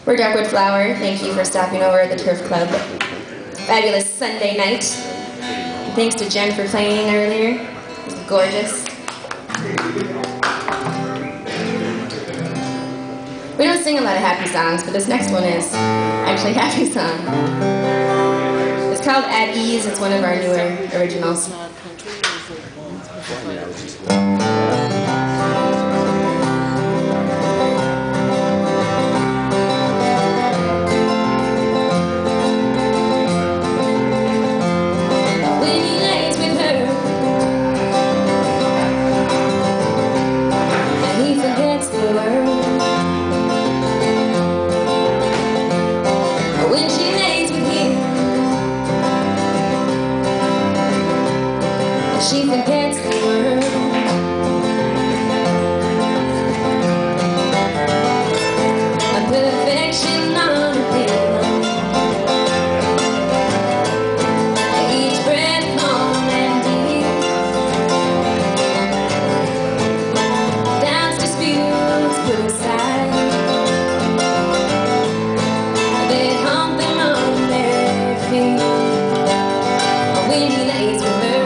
We're Darkwood Flower. Thank you for stopping over at the Turf Club. Fabulous Sunday night. Thanks to Jen for playing earlier. It was gorgeous. We don't sing a lot of happy songs, but this next one is actually a happy song. It's called At Ease. It's one of our newer originals. She forgets the world. A perfection on a pillow. Each breath long and deep. Doubts, disputes put aside. They hump them on their feet. When he lays with her.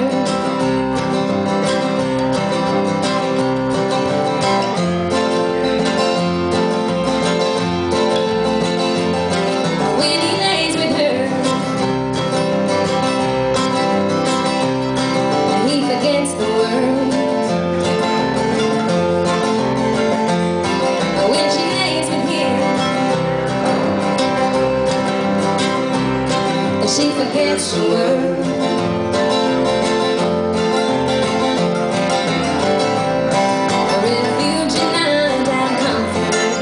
She forgets the world. A refuge in night and comfort.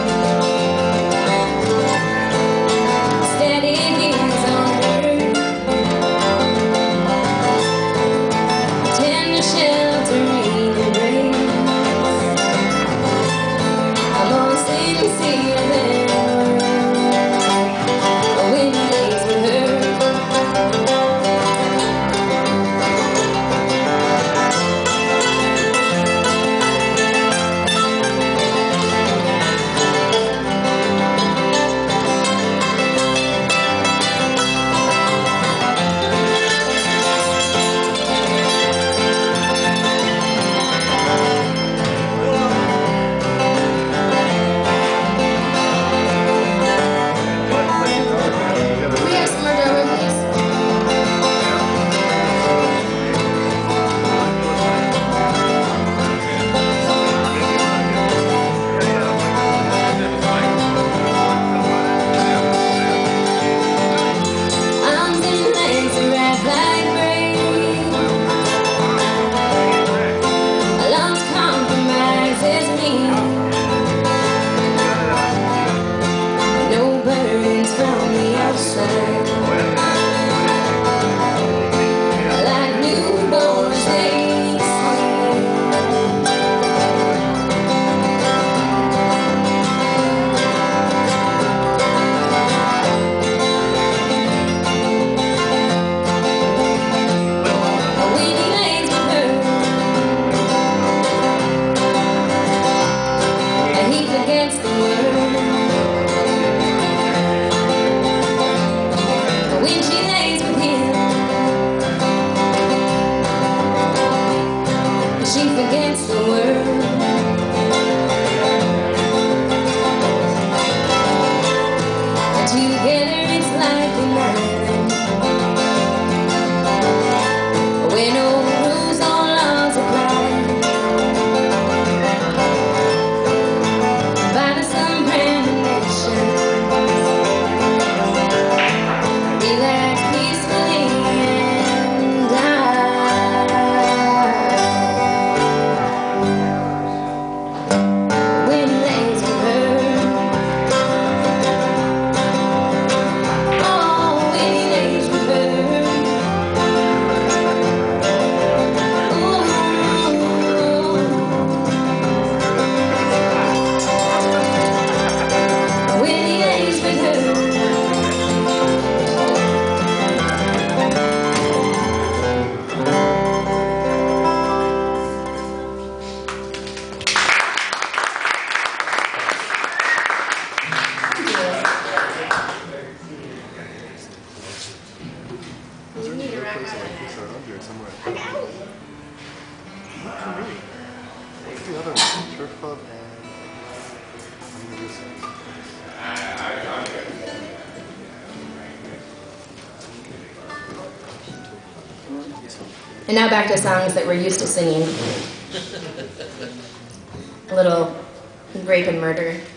Steady hands on her. Tender shelter in embrace. A more sincere than when he lays with her. She forgets the world. Together it's like an island where no rules or laws apply. By the sun premonition, relax peacefully and die. When he lays with her, oh, when he And now back to songs that we're used to singing. A little rape and murder.